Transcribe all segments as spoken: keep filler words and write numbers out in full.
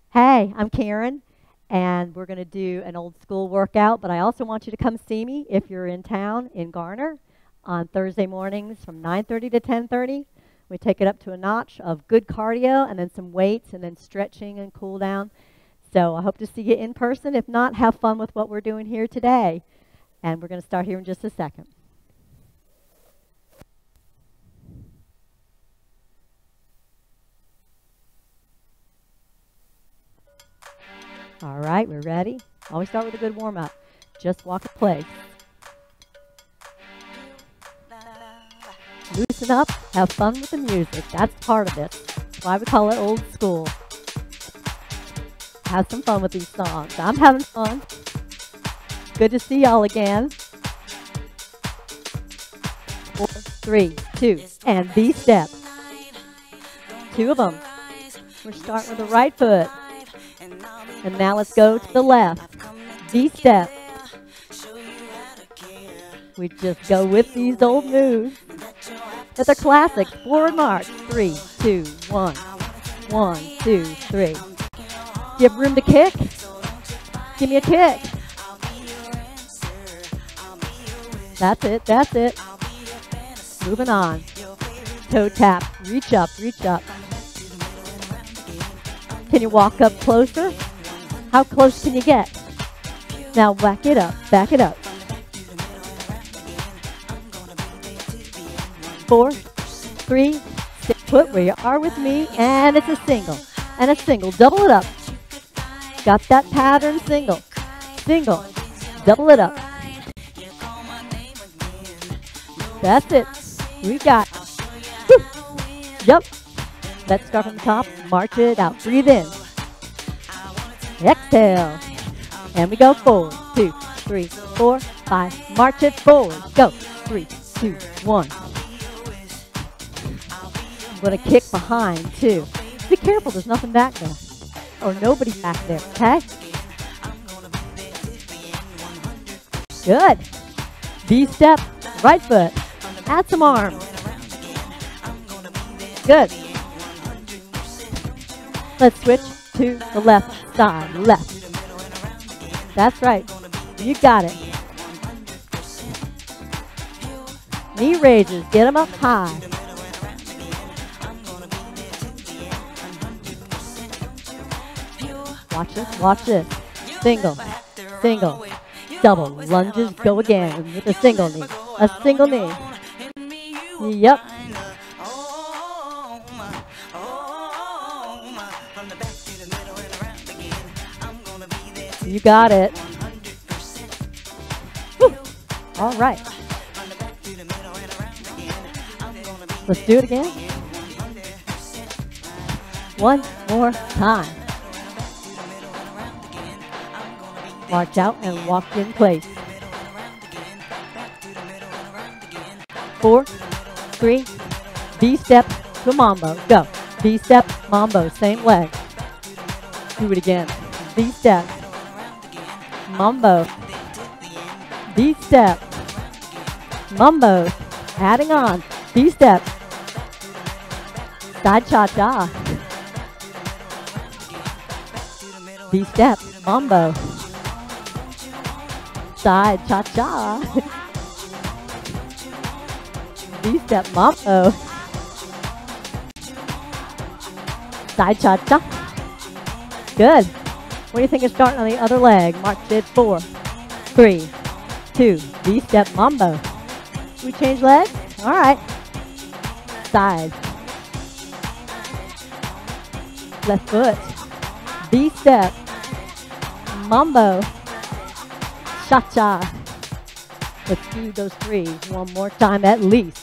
Hey, I'm Karen, and we're going to do an old school workout, but I also want you to come see me if you're in town in Garner on Thursday mornings from nine thirty to ten thirty. We take it up to a notch of good cardio and then some weights and then stretching and cool down. So I hope to see you in person. If not, have fun with what we're doing here today. And we're going to start here in just a second. All right, we're ready. Always start with a good warm-up. Just walk in place. Loosen up, have fun with the music. That's part of it. That's why we call it old school. Have some fun with these songs. I'm having fun. Good to see y'all again. Four, three, two, and V-step. Two of them. We're starting with the right foot. And now let's go to the left. V-step. We just go with these old moves. But they're classics. Forward march. Three, two, one. One, two, three. Do you have room to kick? Give me a kick. That's it, that's it. Moving on. Toe tap. Reach up, reach up. Can you walk up closer? How close can you get? Now back it up, back it up. Four, three, stay put where you are with me, and it's a single, and a single. Double it up. Got that pattern, single, single. Double it up. That's it. We got. Woo. Yep. Let's start from the top. March it out. Breathe in. Exhale. And we go forward. Two, three, four, five. March it forward. Go. Three, two, one. I'm going to kick behind, too. Be careful. There's nothing back there. Or nobody back there, okay? Good. V-step. Right foot. Add some arms. Good. Let's switch to the left side. Left. That's right. You got it. Knee raises. Get them up high. Watch this. Watch this. Single. Single. Double. Lunges. Go again with a single knee. A single knee. Yep. You got it. Woo. All right. Let's do it again. One more time. March out and walk in place. Four, three, V-step to mambo. Go. V-step, mambo, same leg. Do it again. V-step. Mambo. V-step. Mambo. Adding on. V-step. Side cha-cha. V-step. Mambo. Side cha-cha. V-step. Mambo. Side cha-cha. Good. What do you think of starting on the other leg? March it. Four, three, two, V-step mambo. We change legs? All right. Side. Left foot. V-step. Mambo. Cha-cha. Let's do those three one more time at least.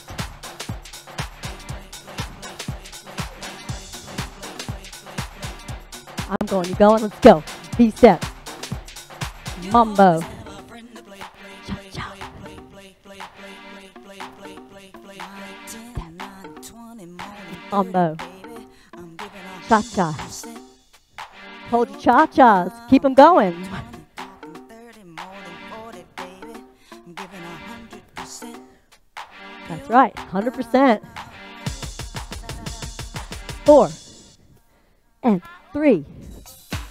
I'm going, you going? Let's go. V-step. Mambo. Cha-cha. Mambo. Cha-cha. Hold your cha-chas. Keep them going. That's right. one hundred percent. Four. And three.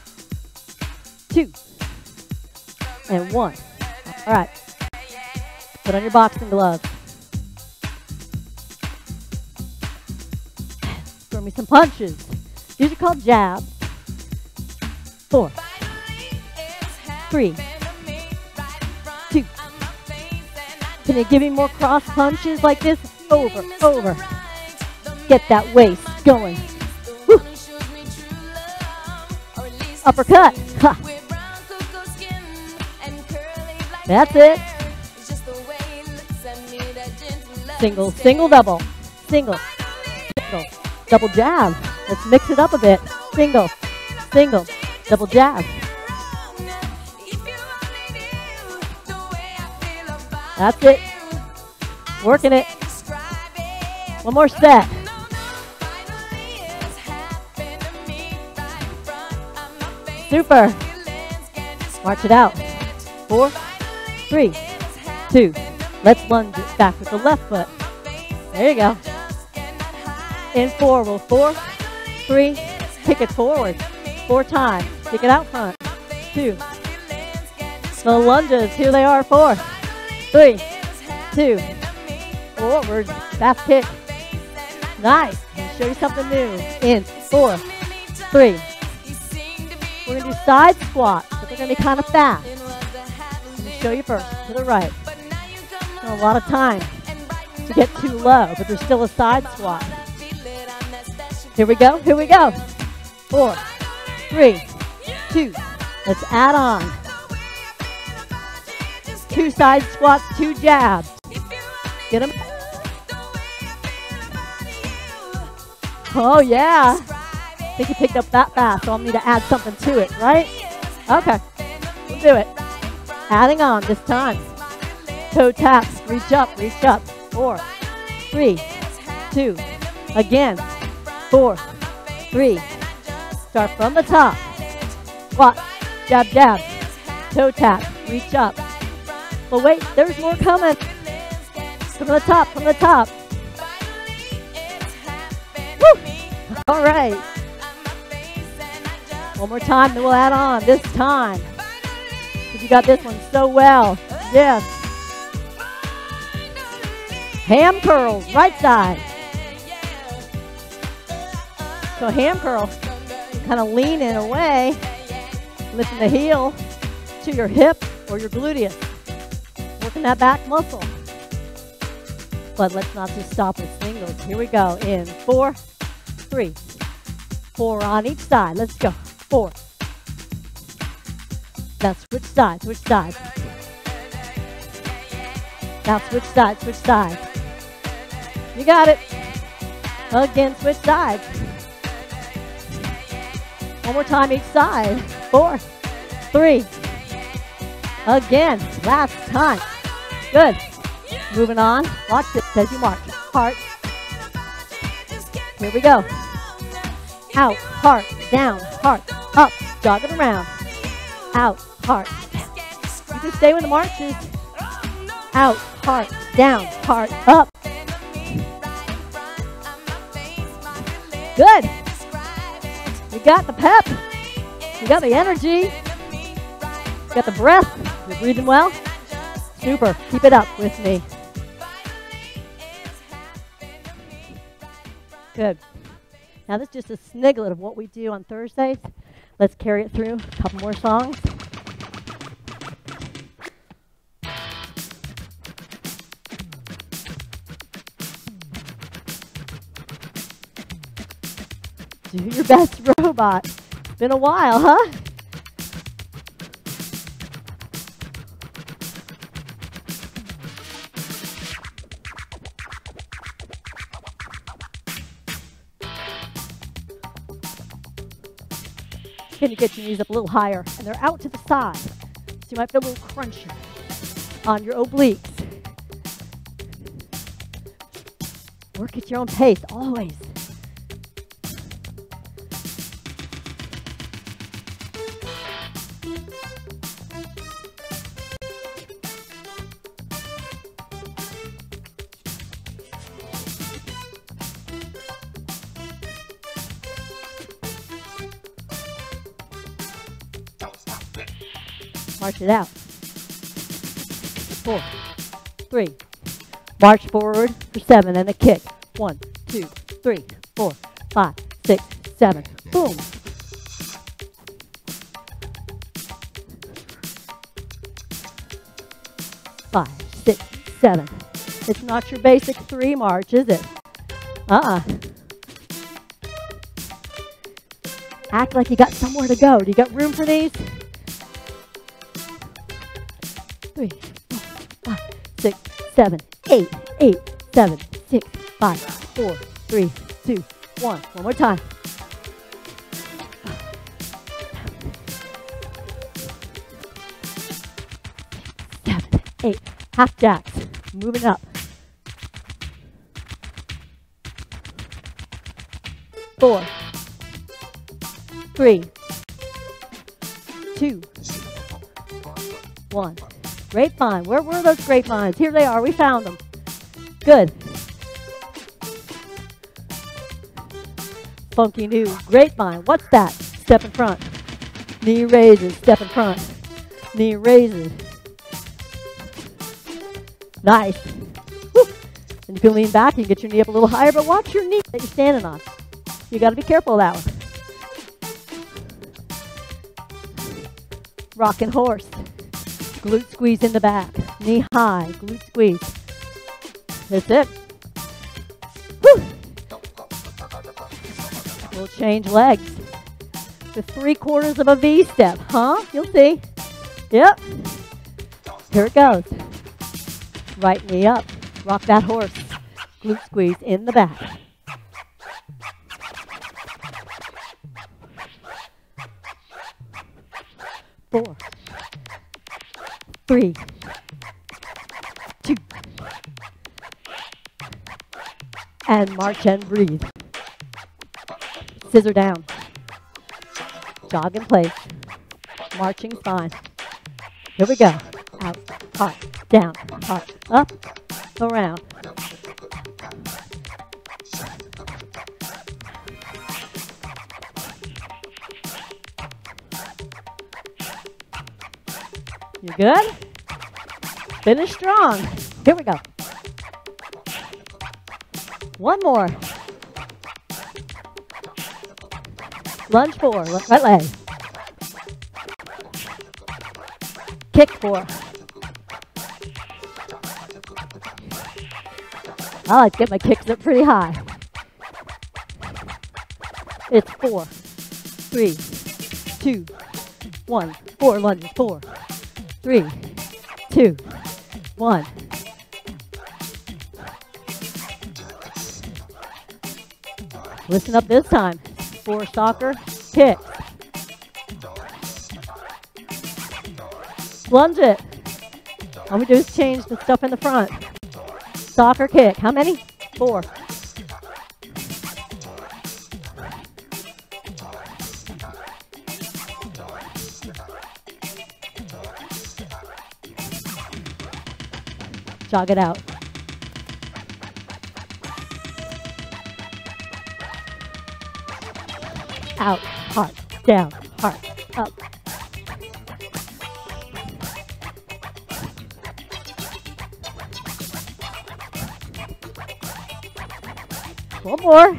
two, and one. All right. Put on your boxing gloves. Throw me some punches. These are called jabs. Four, three, two. Can you give me more cross punches like this? Over, over. Get that waist going. Woo. Uppercut. Ha. That's it. Single, single, double. Single, single, double jab. Let's mix it up a bit. Single, single, double jab. That's it. Working it. One more set. Super. March it out. Four, three, two. Let's lunge it back with the left foot. There you go. In four, roll four, three, kick it forward. Four times. Kick it out front. Two. The lunges, here they are. Four, three, two. Forward, fast kick. Nice. Let me show you something new. In four, three. We're going to do side squats, but they're going to be kind of fast. Let me show you first. To the right. A lot of time to get too low, but there's still a side squat. Here we go. Here we go. Four, three, two. Let's add on. Two side squats, two jabs. Get them. Oh, yeah. I think you picked up that fast, so I'll need to add something to it, right? Okay. We'll do it. Adding on this time. Toe taps. Reach up, reach up. Four, three, two. Again. Four, three. Start from the top. Squat. Jab, jab. Toe tap. Reach up. But wait, there's more coming. From the top, from the top. Woo! All right. One more time, then we'll add on this time. You got this one so well. Yes. Ham curls, right side. So ham curl, kind of leaning away, lifting the heel to your hip or your gluteus. Working that back muscle. But let's not just stop with singles. Here we go. In four, three, four on each side. Let's go. Four. Now switch sides, switch sides. Now switch sides, switch sides. You got it. Again, switch sides. One more time each side. Four, three. Again, last time. Good. Moving on. Watch this as you march. Heart. Here we go. Out, heart, down, heart, up. Jog it around. Out, heart. You can stay with the marches. Out, heart, down, heart, up. Good. You got the pep. You got the energy. You got the breath. You're breathing well. Super. Keep it up with me. Good. Now this is just a sniglet of what we do on Thursdays. Let's carry it through a couple more songs. Do your best, robot. It's been a while, huh? Can you get your knees up a little higher? And they're out to the side. So you might feel a little crunchy on your obliques. Work at your own pace, always. March it out. Four, three. March forward for seven and a kick. One, two, three, four, five, six, seven. Boom. Five, six, seven. It's not your basic three march, is it? Uh-uh. Act like you got somewhere to go. Do you got room for these? Three, four, five, six, seven, eight, eight, seven, six, five, four, three, two, one. One more time. Seven, eight. Half jacks. Moving up. Four, three, two, one. Grapevine. Where were those grapevines? Here they are. We found them. Good. Funky new grapevine. What's that? Step in front. Knee raises. Step in front. Knee raises. Nice. Woo. And you can lean back. You can get your knee up a little higher, but watch your knee that you're standing on. You got to be careful of that one. Rocking horse. Glute squeeze in the back. Knee high. Glute squeeze. That's it. Whew. We'll change legs with three quarters of a V step. Huh? You'll see. Yep. Here it goes. Right knee up. Rock that horse. Glute squeeze in the back. Four, three, two, and march and breathe. Scissor down. Jog in place. Marching spine. Here we go. Out, heart, down, heart, up, around. You good? Finish strong. Here we go. One more. Lunge four, right leg. Kick four. I like to get my kicks up pretty high. It's four, three, two, one. Four lunges, four, three, two, one. Listen up this time. Four soccer kicks. Lunge it. All we do is change the stuff in the front. Soccer kick. How many? Four. Jog it out. Out, heart, down, heart, up. One more.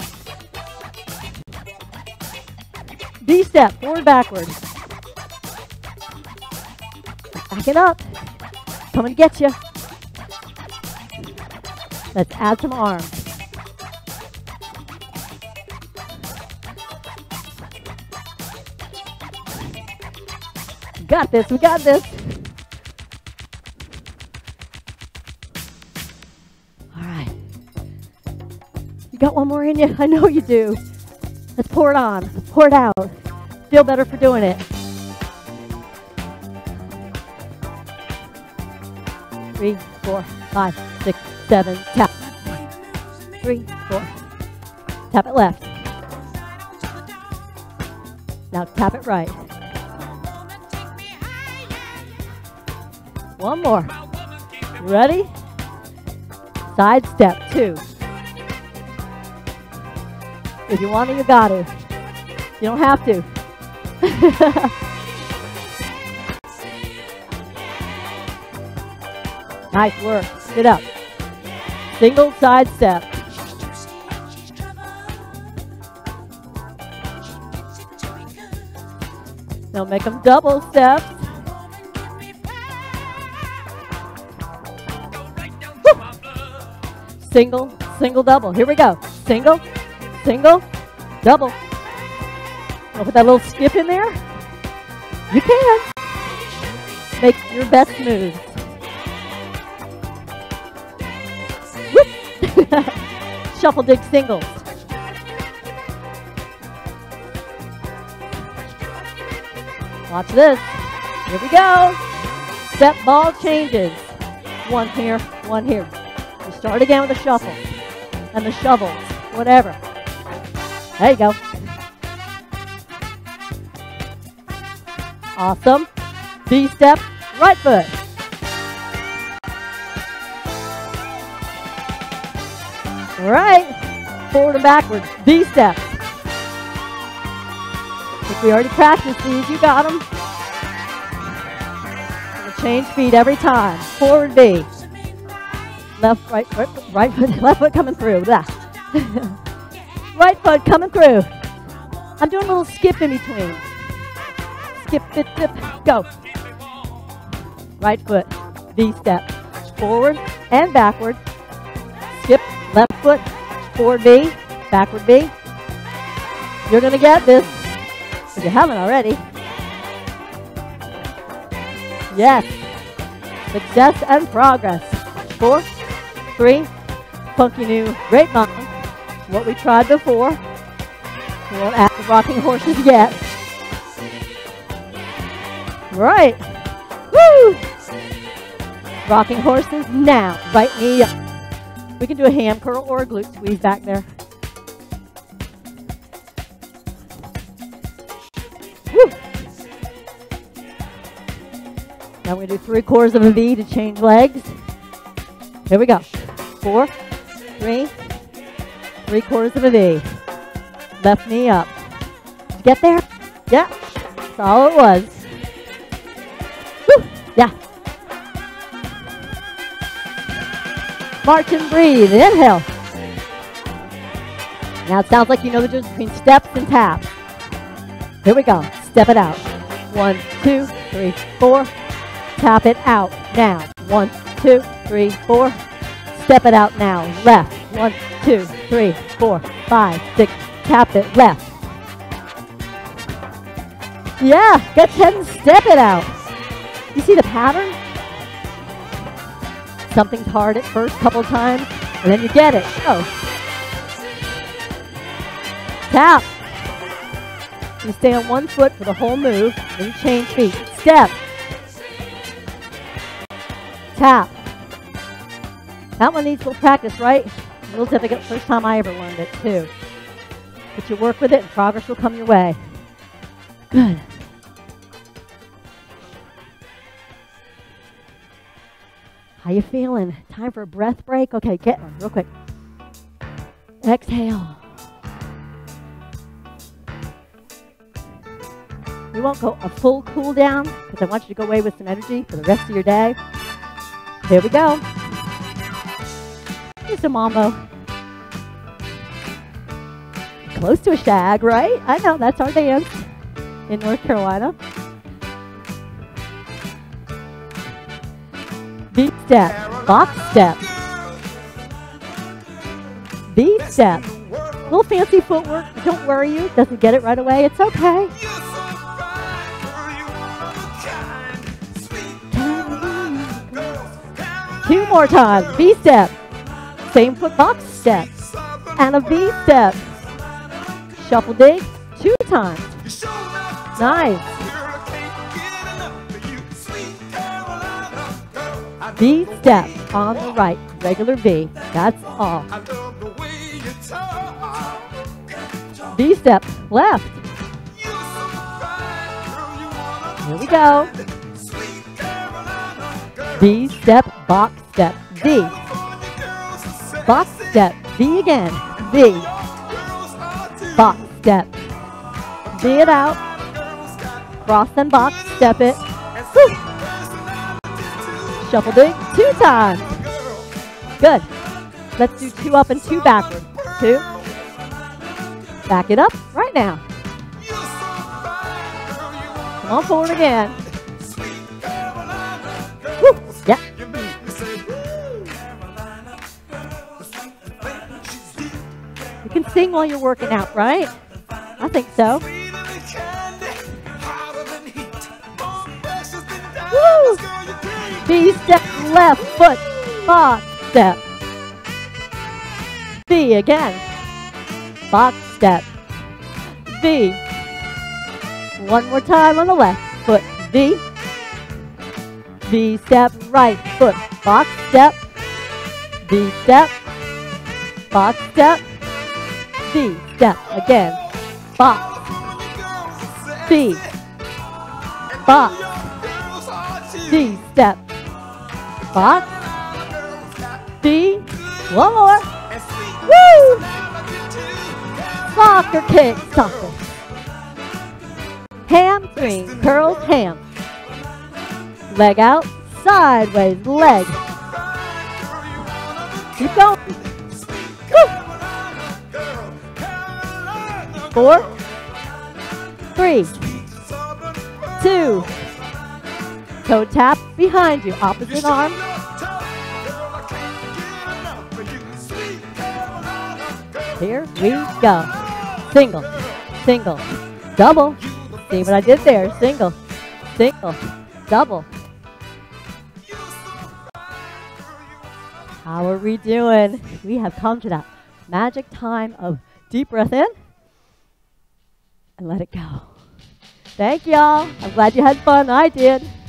V-step, forward, backward. Back it up. Coming to get you. Let's add some arms. Got this, we got this. All right. You got one more in you? I know you do. Let's pour it on, pour it out. Feel better for doing it. Three, four, five, six, seven, tap. Three, four. Tap it left. Now tap it right. One more. Ready? Side step, two. If you want to, you got to. You don't have to. Nice work. Sit up. Single side step. Now make them double steps. Woo. Single, single, double. Here we go. Single, single, double. I'll put that little skip in there. You can. Make your best moves. Whoop. Shuffle dig singles. Watch this. Here we go. Step ball changes. One here, one here. You start again with the shuffle and the shovels, whatever. There you go. Awesome. B step, right foot. All right. Forward and backwards. B steps. If we already practiced these, you got them. We'll change feet every time. Forward B. Left, right, right, right foot, left foot coming through. Left. Right foot coming through. I'm doing a little skip in between. Skip, dip, dip, go. Right foot, V step. Forward and backward. Skip, left foot, forward B, backward B. You're going to get this. If you haven't already. Yes. Success and progress. Four, three, funky new grapevine. What we tried before. We won't add the rocking horses yet. Right. Woo! Rocking horses now. Right knee up. We can do a ham curl or a glute squeeze back there. Woo. Now we're going to do three quarters of a V to change legs. Here we go. Four, three, three quarters of a V. Left knee up. Did you get there? Yeah. That's all it was. Woo. Yeah. March and breathe. Inhale. Now it sounds like you know the difference between steps and taps. Here we go. Step it out. One, two, three, four. Tap it out now. One, two, three, four. Step it out now. Left. One, two, three, four, five, six. Tap it left. Yeah, get ahead and step it out. You see the pattern? Something's hard at first, couple times, and then you get it. Go. Tap. You stay on one foot for the whole move, then you change feet. Step. Tap. That one needs a little practice, right? A little difficult. First time I ever learned it, too. But you work with it, and progress will come your way. Good. How you feeling? Time for a breath break? Okay, get one real quick. Exhale. We won't go a full cool down because I want you to go away with some energy for the rest of your day. Here we go. Just a mambo. Close to a shag, right? I know, that's our dance in North Carolina. B step, box step. B step. A little fancy footwork, but don't worry you, doesn't get it right away, it's okay. Two more times, B step. Same foot box step. And a V step. Shuffle dig, two times. Nice. V step on the right, regular V. That's all. V step left. Here we go. V step, box step, V. Box step, V again, V. Box step. V it out. Cross and box step it. Woo. Shuffle dig two times. Good. Let's do two up and two backward. Two. Back it up right now. Come on forward again. Woo. Yeah. You can sing while you're working out, right? I think so. Woo! B step left foot, box step. B again, box step. V. One more time on the left foot, V. V step right foot, box step. V step, box step. V step again, box. V, box. V step, box. V. One more. Woo! Soccer kick, soccer. Hamstring, curls, ham. Leg out, sideways, leg. Keep going. Woo! Four, three, two, toe tap behind you, opposite arm. Here we go. Single, single, double. See what I did there? Single, single, double. How are we doing? We have come to that magic time of deep breath in and let it go. Thank y'all. I'm glad you had fun. I did.